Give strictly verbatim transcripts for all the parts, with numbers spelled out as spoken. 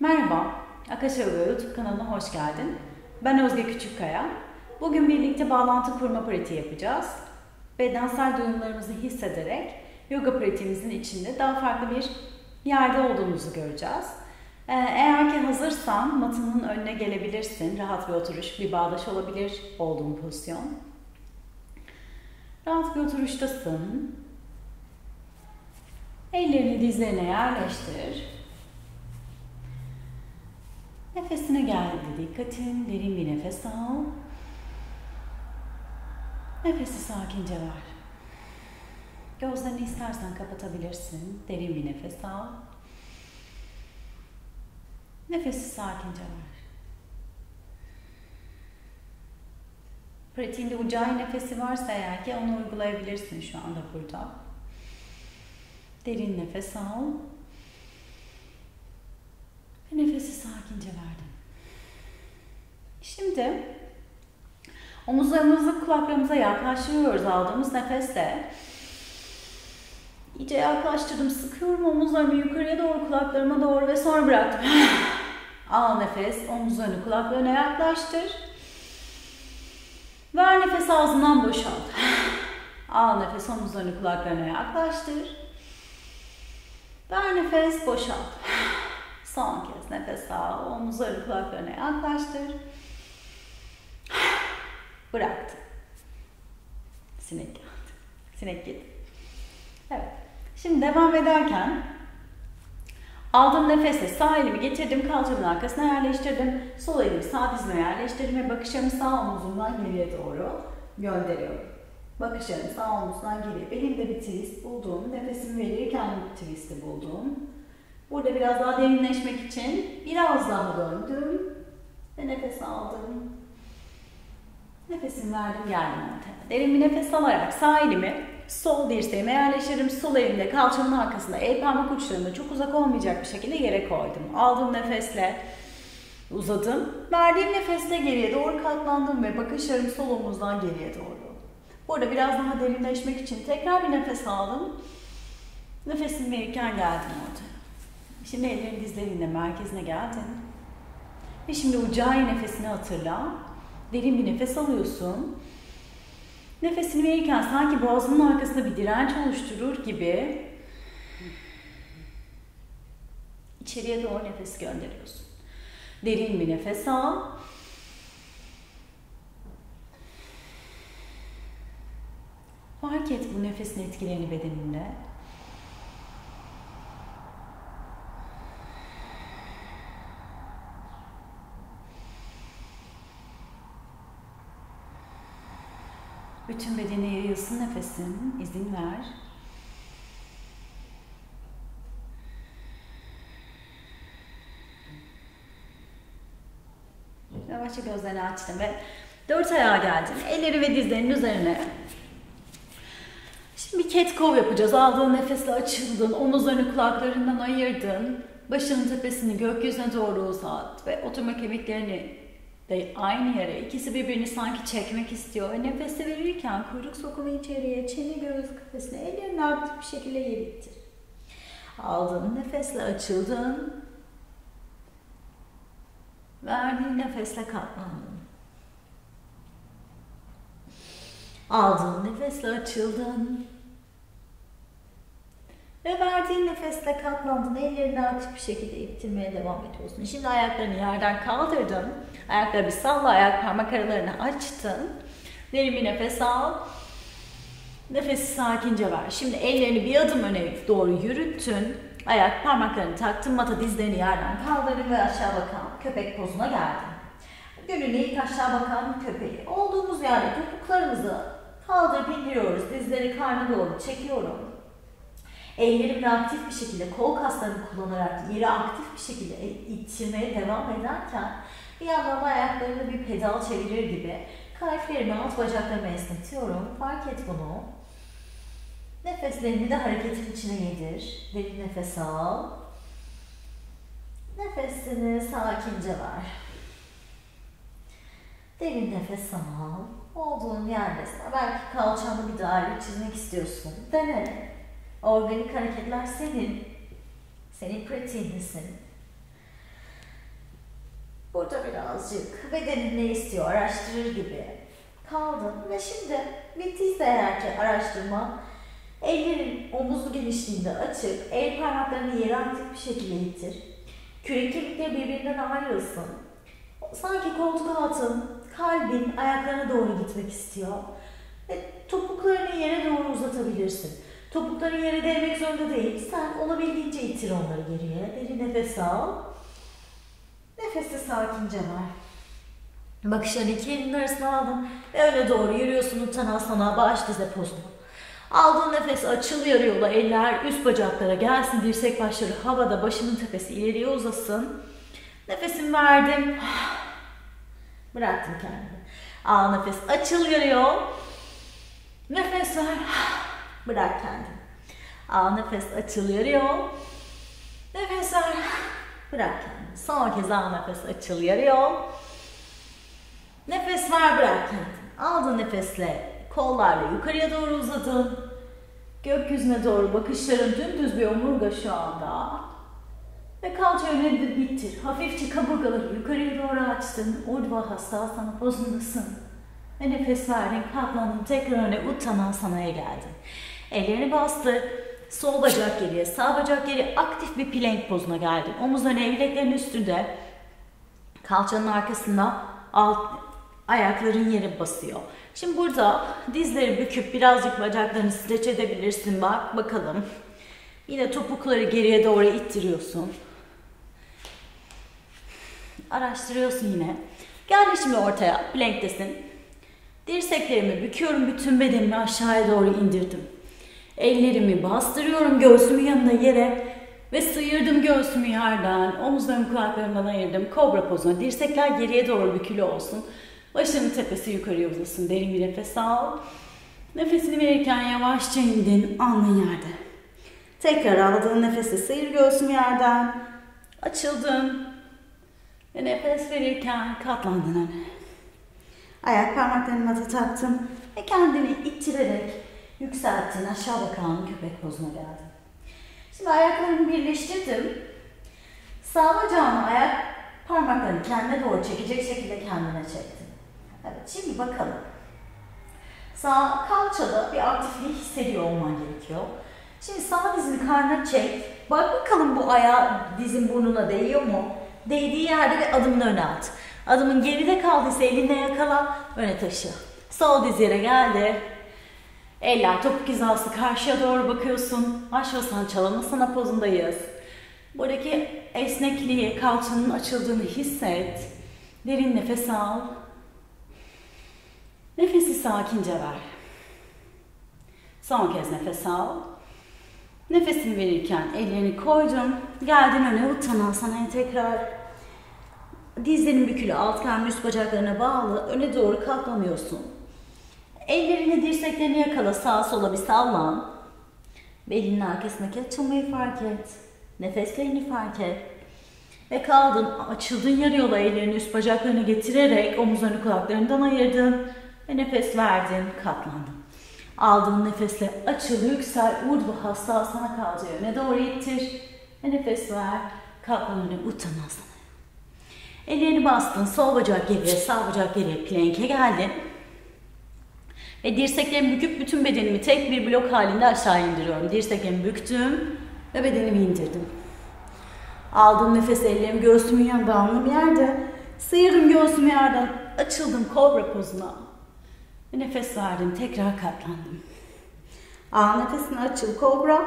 Merhaba, Akasha Yoga YouTube kanalına hoş geldin. Ben Özge Küçükkaya. Bugün birlikte bağlantı kurma pratiği yapacağız. Bedensel duyumlarımızı hissederek yoga pratiğimizin içinde daha farklı bir yerde olduğumuzu göreceğiz. Ee, eğer ki hazırsan matının önüne gelebilirsin. Rahat bir oturuş, bir bağdaş olabilir olduğun pozisyon. Rahat bir oturuştasın. Ellerini dizlerine yerleştir. Nefesine geldi dikkatin, derin bir nefes al. Nefesi sakince ver. Gözlerini istersen kapatabilirsin. Derin bir nefes al. Nefesi sakince ver. Pratiğinde ucai nefesi varsa eğer ki onu uygulayabilirsin şu anda burada. Derin nefes al. Ve nefesi sakince verdim. Şimdi omuzlarımızı kulaklarımıza yaklaştırıyoruz aldığımız nefesle. İyice yaklaştırdım, sıkıyorum omuzlarımı yukarıya doğru, kulaklarıma doğru ve sonra bıraktım. Al nefes, omuzlarını kulaklarına yaklaştır. Ver nefes, ağzından boşalt. Al nefes, omuzlarını kulaklarına yaklaştır. Ver nefes, boşalt. Son kez nefes al, omuzları kulaklarına yaklaştır. Bıraktım. Sinek geldi. Sinek gitti. Evet. Şimdi devam ederken aldığım nefesle sağ elimi getirdim, kalçamın arkasına yerleştirdim. Sol elimi sağ dizime yerleştirdim ve bakışlarımı sağ omuzumdan geriye doğru gönderiyorum. Bakışlarımı sağ omuzdan geriye. Elimde bir twist buldum. Nefesimi verirken bir twist'i buldum. Burada biraz daha derinleşmek için biraz daha döndüm ve nefes aldım. Nefesimi verdim, geldim ortaya. Derin bir nefes alarak sağ elimi sol dirseğime yerleştirdim. Sol elimde kalçamın arkasında, el parmak uçlarımda çok uzak olmayacak bir şekilde yere koydum. Aldığım nefesle uzadım. Verdiğim nefesle geriye doğru katlandım ve bakışlarım sol omuzdan geriye doğru. Burada biraz daha derinleşmek için tekrar bir nefes aldım. Nefesimi verirken geldim ortaya. Şimdi ellerin dizlerinde merkezine geldin. Ve şimdi ucai nefesini hatırla. Derin bir nefes alıyorsun. Nefesini verirken sanki boğazının arkasında bir direnç oluşturur gibi içeriye doğru nefes gönderiyorsun. Derin bir nefes al. Fark et bu nefesin etkilerini bedeninde. Bütün bedene yayılsın nefesin, izin ver. Yavaşça gözlerini açtın ve dört ayağa geldin. Elleri ve dizlerinin üzerine. Şimdi bir cat cow yapacağız. Aldığın nefesle açıldın, omuzlarını kulaklarından ayırdın. Başının tepesini gökyüzüne doğru uzat ve oturma kemiklerini de aynı yere, ikisi birbirini sanki çekmek istiyor ve nefesi verirken kuyruk sokumu içeriye, çene göğüs kafesine, ellerini aktif bir şekilde yer ittir. Aldığın nefesle açıldın. Verdiğin nefesle katlandın. Aldığın nefesle açıldın. Ve verdiğin nefesle katlandın. Ellerini aktif bir şekilde ittirmeye devam ediyorsun. Şimdi ayaklarını yerden kaldırdın. Ayakları bir salla, ayak parmak aralarını açtın. Derin bir nefes al. Nefesi sakince ver. Şimdi ellerini bir adım öne doğru yürüttün. Ayak parmaklarını taktın. Mata dizlerini yerden kaldırdın ve aşağı bakan köpek pozuna geldin. Gönül ilk aşağı bakan köpeği. Olduğumuz yerde topuklarımızı kaldırıp indiriyoruz. Dizleri karnına doğru çekiyorum. Ellerimle aktif bir şekilde kol kaslarını kullanarak yeri aktif bir şekilde ittirmeye devam ederken bir yandan ayaklarını bir pedal çevirir gibi kalplerimi, alt bacaklarımı esnetiyorum. Fark et bunu. Nefeslerini de hareketin içine yedir. Derin nefes al. Nefesini sakince ver. Derin nefes al. Olduğun yerdesin. Belki kalçanda bir daire çizmek istiyorsun. Dene. Organik hareketler senin. Senin pratiğindesin. Burada birazcık bedenin ne istiyor araştırır gibi kaldın ve şimdi bittiyse eğer ki araştırma, ellerin omuz genişliğinde açık, el parmaklarını yere aktif bir şekilde itir. Kürek kemikleri birbirinden ayrılsın. Sanki koltuk altın, kalbin ayaklarına doğru gitmek istiyor. Ve topuklarını yere doğru uzatabilirsin. Topukların yere değmek zorunda değil. Sen olabildiğince itir onları geriye. Derin nefes al. Nefesi sakince ver. Bakışlarını iki elinin arasına aldın ve öne doğru yürüyorsun Uttanasana, baş dize pozuna. Aldığın nefes açıl yarı yola, eller üst bacaklara gelsin, dirsek başları havada, başının tepesi ileriye uzasın. Nefesimi verdim. Bıraktım kendimi. Al nefes, açıl yarı yol. Nefes ver. Bırak kendini. Al nefes, açıl yarı yol. Nefes ver. Bırak kendini. Son kez al nefes, açıl yarı yol. Nefes ver, bırak kendini. Aldığın nefesle kollarla yukarıya doğru uzadın. Gökyüzüne doğru bakışların dümdüz bir omurga şu anda. Ve kalça önünde bittir. Hafifçe kaburgaları yukarıya doğru açtın. Urdhva Hastasana pozundasın. Ve nefes verdin, katlandın. Tekrar öne Uttanasana'ya geldin. Ellerini bastır. Sol bacak geriye, sağ bacak geriye, aktif bir plank pozuna geldin. Omuz öne, bileklerin üstünde. Kalçanın arkasında alt, ayakların yere basıyor. Şimdi burada dizleri büküp birazcık bacaklarını streç edebilirsin. Bak bakalım. Yine topukları geriye doğru ittiriyorsun. Araştırıyorsun yine. Gel şimdi ortaya. Plank'tesin. Dirseklerimi büküyorum. Bütün bedenimi aşağıya doğru indirdim. Ellerimi bastırıyorum göğsümün yanına yere. Ve sıyırdım göğsümü yerden. Omuzlarımı kulaklarımdan ayırdım. Kobra pozuna. Dirsekler geriye doğru bükülü olsun. Başının tepesi yukarıya uzasın. Derin bir nefes al. Nefesini verirken yavaşça indin. Alnın yerde. Tekrar aldığın nefesi sıyır göğsüm yerden. Açıldın. Ve nefes verirken katlandın öne. Ayak parmaklarını mata taktın. Ve kendini ittirerek yükselttin. Aşağı bakan köpek pozuna geldin. Şimdi ayaklarımı birleştirdim. Sağ bacağımı ayak parmaklarını kendine doğru çekecek şekilde kendine çektim. Evet, şimdi bakalım. Sağ kalçada bir aktifliği hissediyor olman gerekiyor. Şimdi sağ dizini karnına çek. Bak bakalım bu ayağı dizin burnuna değiyor mu? Değdiği yerde bir adımını öne at. Adımın geride kaldıysa elinle yakala, öne taşı. Sol diz yere geldi. Eller topuk hizası, karşıya doğru bakıyorsun. Aşvasan Çalanasana pozundayız. Buradaki esnekliği, kalçanın açıldığını hisset. Derin nefes al. Nefesi sakince ver. Son kez nefes al. Nefesini verirken ellerini koydun. Geldin öne Uttanasana'ya tekrar. Dizlerin bükülü, alt karnın üst bacaklarına bağlı. Öne doğru katlanıyorsun. Ellerini dirseklerini yakala, sağa sola bir sallan. Belinin arkasındaki açılmayı fark et. Nefeslerini fark et. Ve kaldın, açıldın yarı yola, ellerini üst bacaklarına getirerek omuzlarını kulaklarından ayırdın. Ve nefes verdin, katlandın. Aldığın nefesle açıl, yüksel, Urdhva Hastasana kalça öne doğru ittir. Ve nefes ver, katlan öne Uttanasana. Ellerini bastın, sol bacak geriye, sağ bacak geriye, plank'e geldin. Ve dirseklerimi büküp bütün bedenimi tek bir blok halinde aşağı indiriyorum. Dirseklerimi büktüm ve bedenimi indirdim. Aldığım nefes, ellerim göğsümün yanında, alnım yerde. Sıyırdım göğsümü yerden, açıldım kobra pozuna. Ve nefes verdim, tekrar katlandım. Al nefesini, açıl kobra.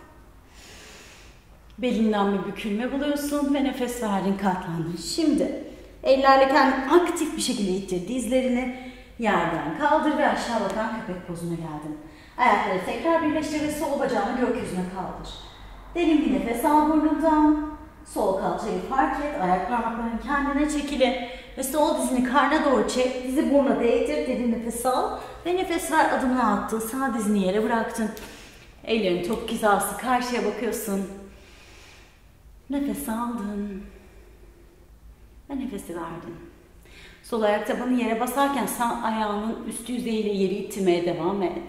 Belinden bir bükülme buluyorsun ve nefes verdin, katlandın. Şimdi ellerle kendini aktif bir şekilde ittir. Dizlerini yerden kaldır ve aşağı bakan köpek pozuna geldin. Ayakları tekrar birleştir ve sol bacağını gökyüzüne kaldır. Derin bir nefes al burnundan. Sol kalçayı fark et. Ayak parmaklarını kendine çekile. Ve sol dizini karna doğru çek. Dizi burnuna değdir. Derin nefes al. Ve nefes ver, adımını attın. Sağ dizini yere bıraktın. Ellerin topuk hizası, karşıya bakıyorsun. Nefes aldın. Ve nefesi verdin. Sol ayak tabanı yere basarken sağ ayağının üstü yüzeyiyle yeri ittirmeye devam et.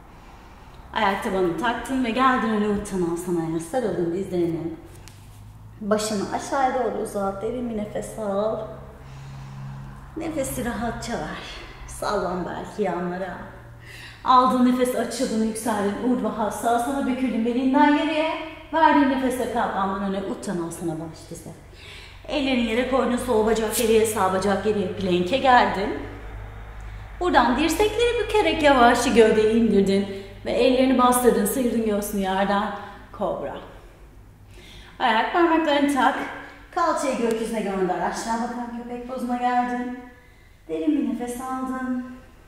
Ayak tabanını taktın ve geldin öne Uttanasana'ya. Sarıldın dizlerini. Başını aşağıya doğru uzat. Derin bir nefes al. Nefesi rahatça ver. Sallan belki yanlara. Aldığın nefes açıldın, yükseldin. Urdhva büküldün belinden geriye. Verdiğin nefese kalkmandan öne Uttanasana baş dize. Ellerini yere koydun, sol bacak geriye, sağ bacak geriye, plank'e geldin. Buradan dirsekleri bükerek yavaşça gövdeyi indirdin ve ellerini bastırdın, sıyırdın göğsünü yerden. Kobra. Ayak parmaklarını tak, kalçayı gökyüzüne gönder, aşağı bakan köpek pozuna geldin. Derin bir nefes aldın.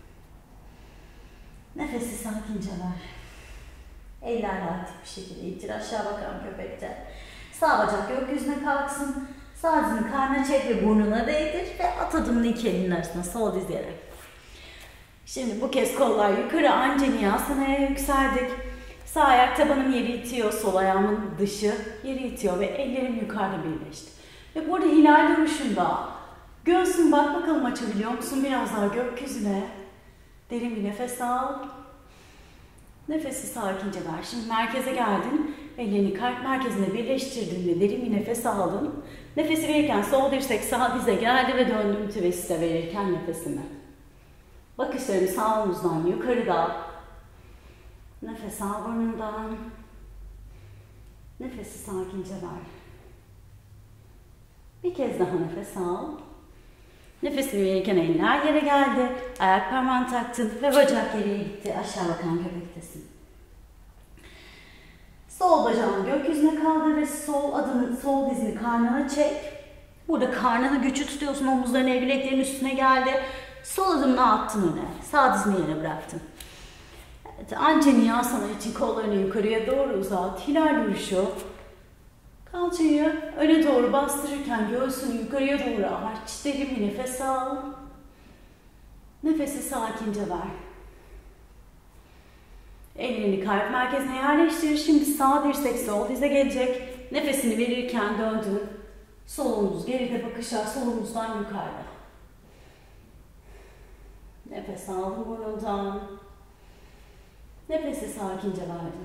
Nefesi sakince ver. Ellerle aktif bir şekilde ittir aşağı bakan köpekte. Sağ bacak gökyüzüne kalksın. Sağ dizini karnına çek ve burnuna değdir ve at adımını iki elinin arasına sol diz yere. Şimdi bu kez kollar yukarı, Anjaneyasana'ya yükseldik. Sağ ayak tabanım yeri itiyor, sol ayağımın dışı yeri itiyor ve ellerim yukarıda birleşti. Ve burada hilal duruşunda göğsün bak bakalım açabiliyor musun? Biraz daha gökyüzüne. Derin bir nefes al. Nefesi sakince ver. Şimdi merkeze geldin. Ellerini kalp merkezine birleştirdin ve derin bir nefes aldın. Nefesi verirken sol dirsek sağ dize geldi ve döndüm twist'e verirken nefesimi. Bakışlarım sağ omuzdan yukarıda. Nefes al burnundan. Nefesi sakince ver. Bir kez daha nefes al. Nefesini verirken eller yere geldi. Ayak parmağını taktın ve bacak geriye gitti. Aşağı bakan köpektesin. Sol bacağını gökyüzüne kaldır ve sol adımı, sol dizini karnına çek. Burada karnını güçlü tutuyorsun. Omuzların el bileklerin üstüne geldi. Sol adımını attın öne. Sağ dizini yere bıraktın. Evet, Anjaneyasana için kollarını yukarıya doğru uzat. Hilal duruşu. Kalçayı öne doğru bastırırken göğsünü yukarıya doğru aç. Derin bir nefes al. Nefesi sakince ver. Ellerini kalp merkezine yerleştir. Şimdi sağ dirsek sol dize gelecek. Nefesini verirken döndün. Sol omuz geride, bakışlar sol omuzdan yukarıda. Nefes aldın burnundan. Nefesi sakince verdin.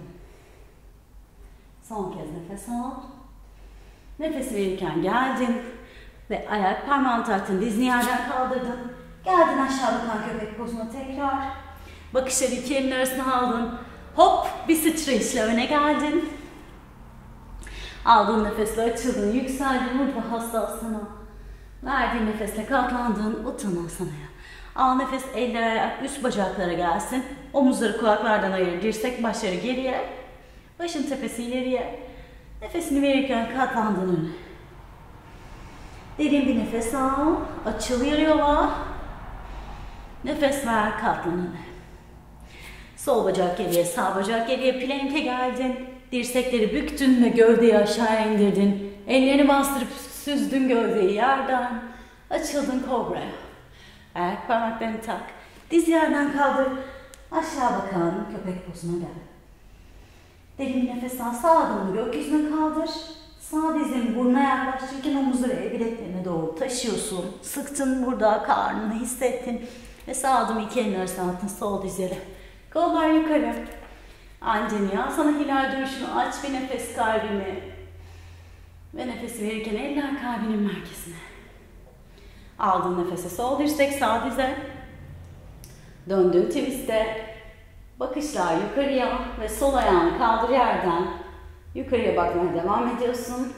Son kez nefes al. Nefes verirken geldin ve ayak parmağını taktın, dizini yerden kaldırdın. Geldin aşağı bakan köpek pozuna tekrar. Bakışları iki elin arasına aldın. Hop bir sıçrayışla öne geldin. Aldığın nefesle açıldın, yükseldin, Urdhva. Verdiğin nefesle katlandın, Uttanasana'ya. Al nefes, eller ayak üst bacaklara gelsin. Omuzları kulaklardan ayır, dirsek başları geriye. Başın tepesi ileriye. Nefesini verirken katlandın öne. Derin bir nefes al. Açıl yarı yola. Nefes ver, katlan öne. Sol bacak geriye, sağ bacak geriye, plank'e geldin. Dirsekleri büktün ve gövdeyi aşağı indirdin. Ellerini bastırıp süzdün gövdeyi yerden. Açıldın kobraya. Ayak parmaklarını tak. Diz yerden kaldır. Aşağı bakan köpek pozuna gel. Derin bir nefes al. Sağ adımını gökyüzüne kaldır. Sağ dizini burnuna yaklaştırırken omuzları el bileklerine doğru taşıyorsun. Sıktın burada, karnını hissettin. Ve sağ adımı iki elin arasına attın, sol dizleri. Kollar yukarı. Anjaneyasana hilal duruşunu aç bir nefes kalbini. Ve nefesi verirken eller kalbinin merkezine. Aldığın nefese sol dirsek sağ dize. Döndüğün twist'e. Bakışlar yukarıya ve sol ayağını kaldır yerden. Yukarıya bakmaya devam ediyorsun.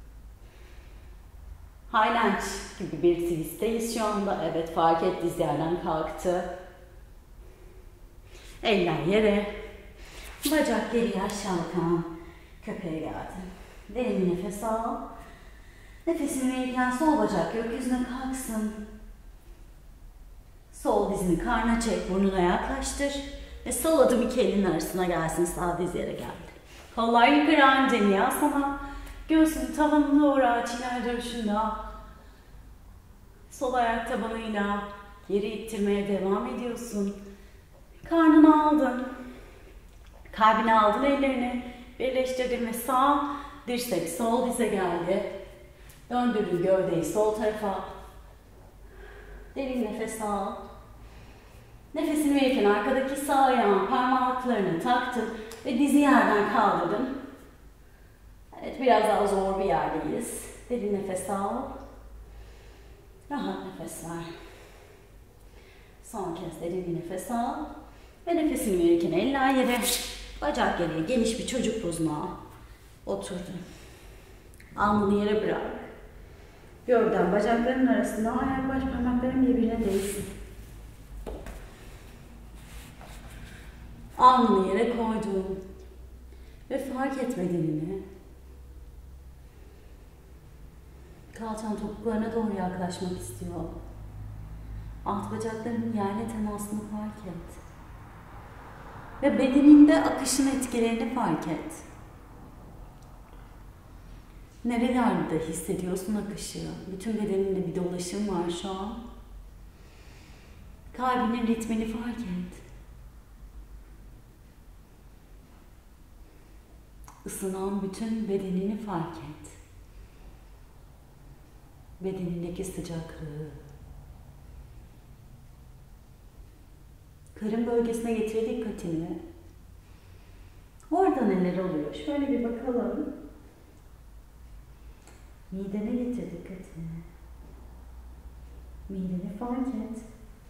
High lunge gibi bir twist'teyiz şu anda. Evet, fark et, diz yerden kalktı. Eller yere. Bacak geriye, aşağı bakan köpeğe geldin. Derin bir nefes al. Nefesini verirken sol bacak gökyüzüne kalksın. Sol dizini karnına çek, burnuna yaklaştır. Ve sol adım iki elin arasına gelsin, sağ diz yere geldi. Kollar yukarı, Anjaneyasana. Göğsünü tavanına doğru aç, hilal duruşunda. Sol ayak tabanıyla geri ittirmeye devam ediyorsun. Karnını aldın. Kalbini aldın, ellerini birleştirdin ve sağ dirsek sol dize geldi. Döndürdün gövdeyi sol tarafa. Derin nefes al. Nefesini verirken arkadaki sağ ayağın parmaklarını taktın ve dizi yerden kaldırdın. Evet, biraz daha zor bir yerdeyiz. Derin nefes al. Rahat nefes ver. Son kez derin bir nefes al. Ve nefesini verirken eller yere, bacak geriye, geniş bir çocuk pozuna oturdun. Alnını yere bırak. Gövden bacakların arasında, ayak baş parmakların birbirine değsin. Alnını yere koydun. Ve fark et bedenini. Kalçan topuklarına doğru yaklaşmak istiyor. Alt bacaklarının yerle temasını fark et. Ve bedeninde akışın etkilerini fark et. Nerelerde hissediyorsun akışı? Bütün bedeninde bir dolaşım var şu an. Kalbinin ritmini fark et. Isınan bütün bedenini fark et. Bedenindeki sıcaklığı. Karın bölgesine getir dikkatini. Orada neler oluyor? Şöyle bir bakalım. Midene getir dikkatini. Mideni fark et.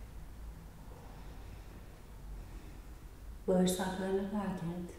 Bağırsaklarını fark et.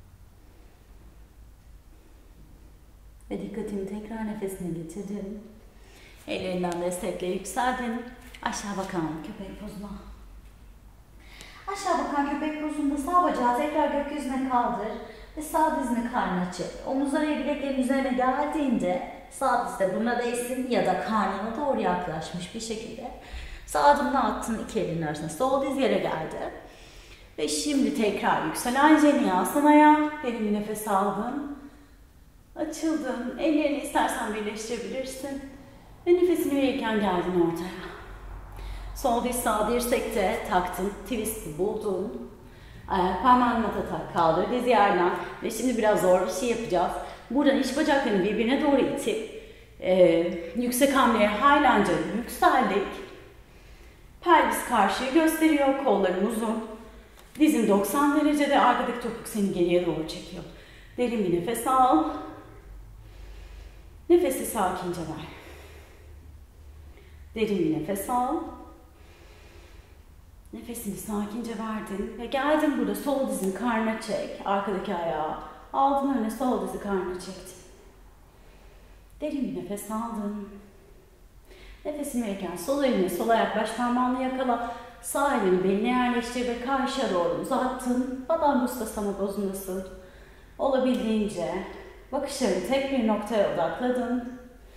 Ve dikkatini tekrar nefesine getirdin. Ellerinden destekle yükseldin. Aşağı bakan köpek pozuna. Aşağı bakan köpek pozunda sağ bacağı tekrar gökyüzüne kaldır ve sağ dizini karnına çek. Omuzları bileklerin üzerine geldiğinde sağ diz de burnuna değsin ya da karnına doğru yaklaşmış bir şekilde. Sağ adımını attın iki elin arasında. Sol diz yere geldi. Ve şimdi tekrar yükselen Jenyasana'ya derin bir nefes aldın. Açıldın. Ellerini istersen birleştirebilirsin. Ve nefesini verirken geldin ortaya. Sol diz sağ dirsekte taktın, twist'i buldun. Ayak parmağını mata tak, kaldır diz yerden. Ve şimdi biraz zor bir şey yapacağız. Buradan iç bacaklarını birbirine doğru itip e, yüksek hamleye haylanca yükseldik. Pelvis karşıyı gösteriyor, kolların uzun. Dizin doksan derecede, arkadaki topuk seni geriye doğru çekiyor. Derin bir nefes al. Nefesi sakince ver. Derin bir nefes al. Nefesini sakince verdin ve geldin burada sol dizini karnına çek. Arkadaki ayağı aldın öne, sol dizi karnına çektin. Derin bir nefes aldın. Nefesini verirken sol elini, sol ayak baş parmağını yakala. Sağ elini beline yerleştir ve karşıya doğru uzattın. Badangusta pozundasın. Olabildiğince bakışları tek bir noktaya odakladın.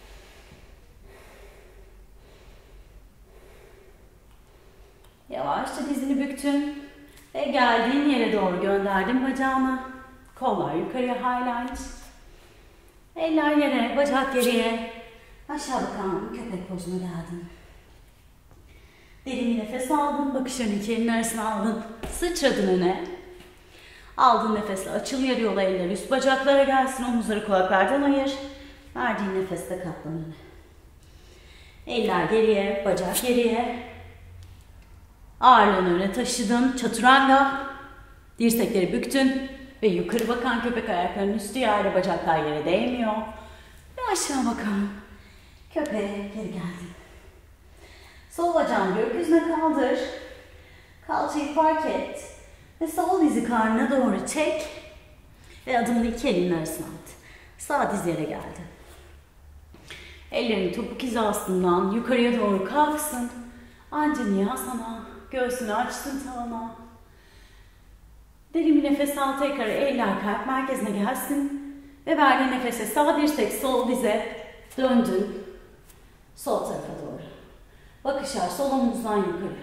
Yavaşça dizini büktün ve geldiğin yere doğru gönderdin bacağını. Kollar yukarıya highlight. Eller yere, bacak geriye. Aşağı bakan köpek pozuna geldin. Derin bir nefes aldın, bakışlarını iki elin arasına aldın. Sıçradın öne. Aldığın nefesle açıl yarı yola, eller üst bacaklara gelsin. Omuzları kulaklardan ayır. Verdiğin nefeste katlan öne. Eller geriye, bacak geriye. Ağırlığını öne taşıdın. Chaturanga. Dirsekleri büktün. Ve yukarı bakan köpek, ayaklarının üstü yerde, bacaklar yere değmiyor. Ve aşağı bakan köpeğe geri geldin. Sol bacağını gökyüzüne kaldır. Kalçayı fark et. Ve sol dizi karnına doğru çek. Ve adımını iki elin arasına at. Sağ diz yere geldi. Ellerin topuk hizasından yukarıya doğru kalksın. Anjaneyasana. Göğsünü açtın tavana. Derin bir nefes al, tekrar eller kalp merkezine gelsin. Ve verdiğin nefese sağ dirsek sol dize döndün. Sol tarafa doğru. Bakışlar sol omuzdan yukarı.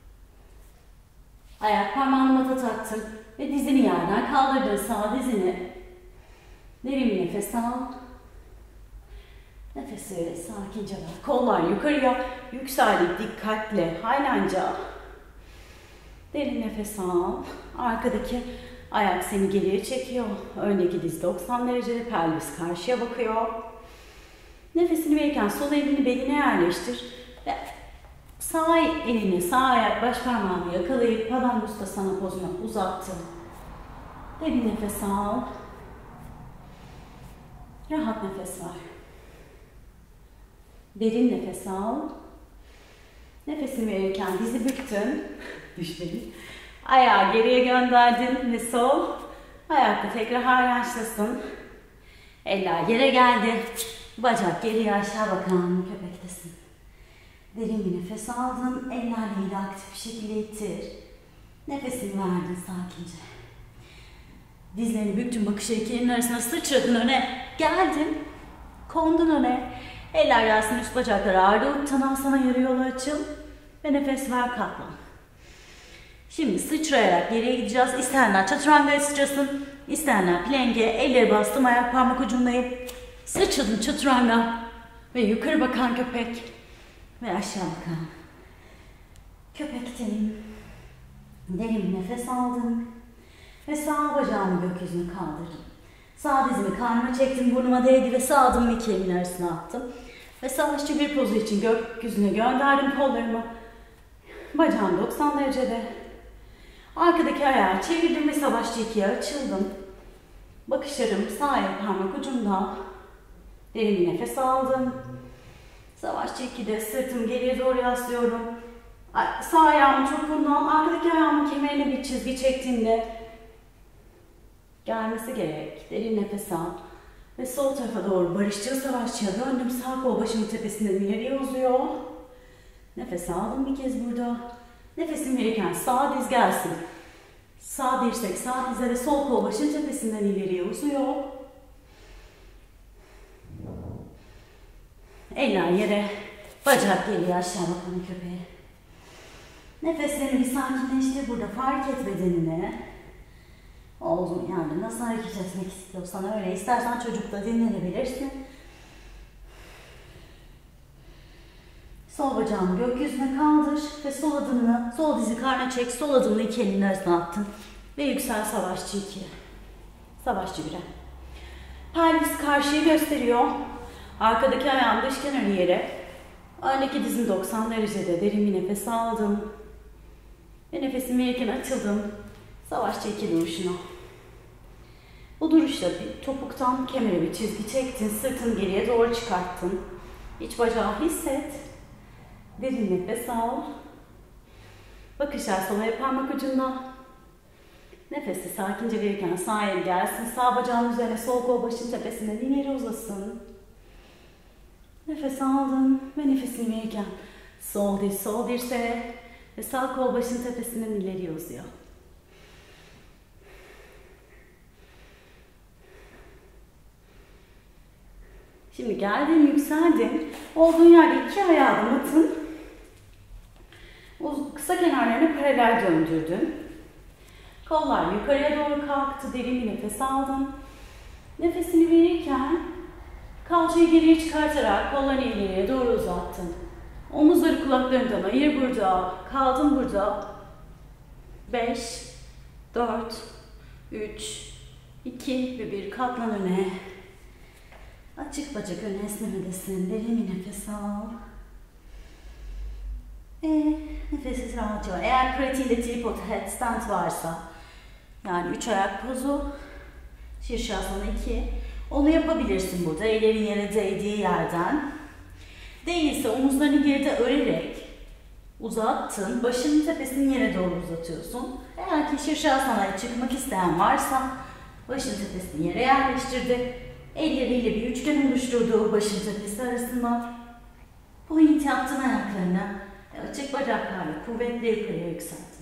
Ayak parmağını mata taktın ve dizini yerden kaldırdın, sağ dizini. Derin bir nefes al. Nefesi sakince ver. Kollar yukarıya, yükseldik dikkatle, haylanca. Derin nefes al. Arkadaki ayak seni geriye çekiyor. Öndeki diz doksan derecede, pelvis karşıya bakıyor. Nefesini verirken sol elini beline yerleştir. Ve sağ elini, sağ ayak baş parmağını yakalayıp Padangusthasana pozuna uzattın. Derin nefes al. Rahat nefes ver. Derin nefes al. Nefesini verirken dizi büktün. Düşmeyin. Ayağı geriye gönderdin ve sol. Ayakta tekrar hayaçlasın. Eller yere geldi. Bacak geriye aşağı bakan köpektesin. Derin bir nefes aldın. Ellerle aktif bir şekilde ittir. Nefesini verdin sakince. Dizlerini büktün, bakış ikilerin arasına sıçradın öne. Geldin. Kondun öne. Eller gelsin üst bacakları ağırda. Uttanasana yarı yola açıl. Ve nefes ver, katlan. Şimdi sıçrayarak geriye gideceğiz. İsteyenler çatırangaya sıçrasın. İsteyenler plenge. Elleri bastım ayak parmak ucundayım. Sıçradın çatıranga. Ve yukarı bakan köpek. Ve aşağı bakan. Köpekteyim. Derin bir nefes aldım. Ve sağ bacağımı gökyüzüne kaldırdım. Sağ dizimi karnıma çektim, burnuma değdi ve sağ adımımı iki elimin arasına attım. Ve savaşçı bir pozu için gökyüzüne gönderdim kollarımı. Bacağım doksan derecede. Arkadaki ayağı çevirdim ve savaşçı ikiye açıldım. Bakışlarım sağ ayak parmak ucumda. Derin bir nefes aldım. Savaşçı ikide sırtımı geriye doğru yaslıyorum. Sağ ayağımın topuğundan arkadaki ayağımın kemerine bir çizgi çektiğimde gelmesi gerek. Derin nefes al. Ve sol tarafa doğru barışçıl savaşçıya döndüm. Sağ kol başımın tepesinden ileriye uzuyor. Nefes aldım bir kez burada. Nefesim verirken sağ diz gelsin. Sağ dirsek sağ dize ve sol kol başın tepesinden ileriye uzuyor. Eller yere. Bacak geriye aşağı bakan köpeğe. Nefeslerini bir sakinleştir burada. Fark et bedenini. Olduğun yerde nasıl hareket etmek istiyorsan öyle. İstersen çocukta dinlenebilirsin. Sol bacağını gökyüzüne kaldır ve sol adımını, sol dizi karnına çek, sol adımını iki elinin arasına attın. Ve yüksel savaşçı ikiye. Savaşçı bire. Pelvis karşıyı gösteriyor. Arkadaki ayağım dış kenarı yere. Öndeki dizim doksan derecede. Derin bir nefes aldım. Ve nefesimi verirken açıldım. Savaşçı iki duruşuna. Bu duruşta bir topuktan kemere bir çizgi çektin. Sırtını geriye doğru çıkarttın. İç bacağı hisset. Derin nefes al. Bakışlar sola parmak ucunda. Nefesi sakince verirken sağ el gelsin. Sağ bacağın üzerine sol kol başın tepesinden ileri uzasın. Nefes aldın ve nefesini verirken sol diz sol dirseğe ve sağ kol başın tepesinden ileriye uzuyor. Şimdi geldin, yükseldin. Olduğun yerde iki ayağını atın. Kısa kenarlarını paralel döndürdün. Kollar yukarıya doğru kalktı. Derin bir nefes aldın. Nefesini verirken kalçayı geriye çıkartarak kollarını ileriye doğru uzattın. Omuzları kulaklarından ayır burada. Kaldın burada. beş, dört, üç, iki ve bir. Katlan öne. Açık bacak ön esnemedesin. Derin bir nefes al. Ve nefessiz rahatça var. Eğer pratiğinde tripod headstand varsa, yani üç ayak pozu, Şirşasana iki, onu yapabilirsin burada. Ellerin yere değdiği yerden. Değilse omuzlarını geride örerek uzattın. Başının tepesini yere doğru uzatıyorsun. Eğer ki Şirşasana'ya çıkmak isteyen varsa başın tepesini yere yerleştirdi. Elleriyle bir üçgen oluşturduğu başın tepesi arasında point yaptın ayaklarına ve açık bacaklarla kuvvetle yukarıya yükseltin.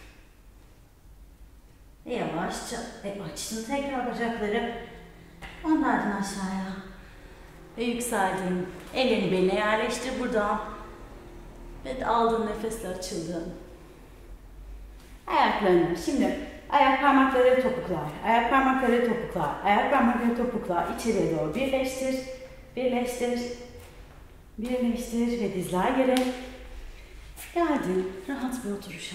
Ve yavaşça ve açtın tekrar bacakları, gönderdin aşağıya ve yükseldin. Ellerini beline yerleştir buradan ve aldığın nefesle açıldın. Ayaklarını şimdi ayak parmakları topuklar, ayak parmakları topuklar, ayak parmakları topuklar içeriye doğru birleştir, birleştir, birleştir ve dizler yere. Geldin rahat bir oturuşa.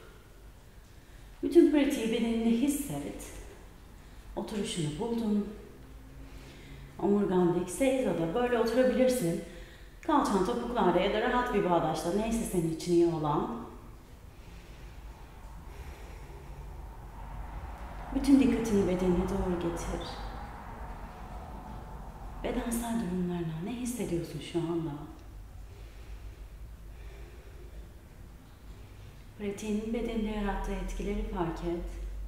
Bütün pratiği bedeninde hisset. Oturuşunu buldun. Omurgan dikse hizada böyle oturabilirsin. Kalçan topuklarda ya da rahat bir bağdaşta neyse senin için iyi olan. Bütün dikkatini bedenine doğru getir. bedensel durumlarına, ne hissediyorsun şu anda? Pratiğinin bedende yarattığı etkileri fark et.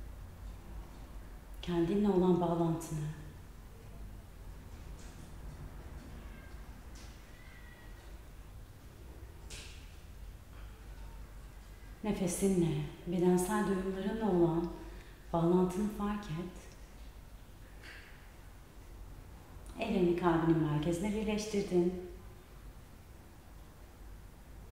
Kendinle olan bağlantını. Nefesinle, bedensel duyumlarınla olan bağlantını fark et. Ellerini kalbinin merkezine birleştirdin.